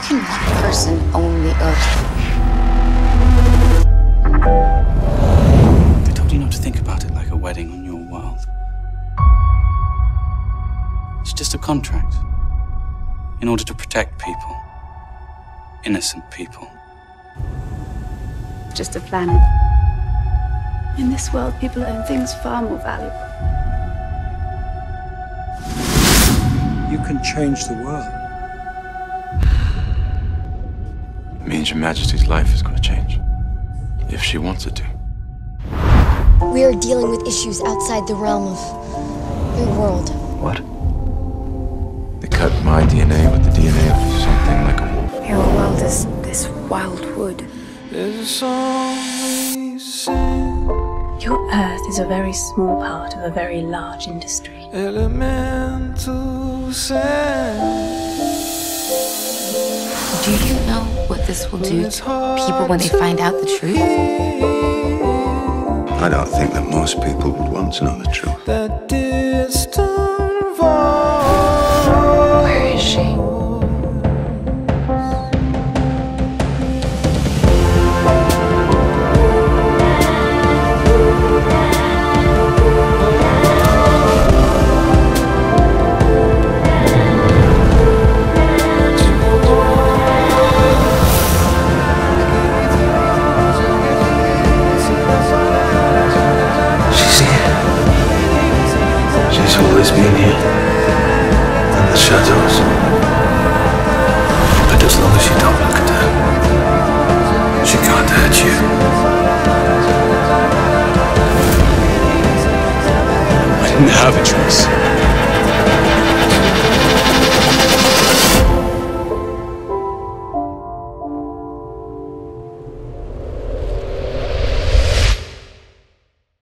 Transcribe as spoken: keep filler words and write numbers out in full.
can one person own the earth? They told you not to think about it like a wedding on your world. It's just a contract in order to protect people. Innocent people. Just a planet. In this world, people own things far more valuable. You can change the world. It means Your Majesty's life is going to change. If she wants it to. We are dealing with issues outside the realm of your world. What? They cut my D N A with the D N A of something like a wolf. Your world is this wild wood. Your Earth is a very small part of a very large industry. Do you know what this will do to people when they find out the truth? I don't think that most people would want to know the truth. Where is she? Always been here, in the shadows. But as long as you don't look at her, she can't hurt you. I didn't have a choice.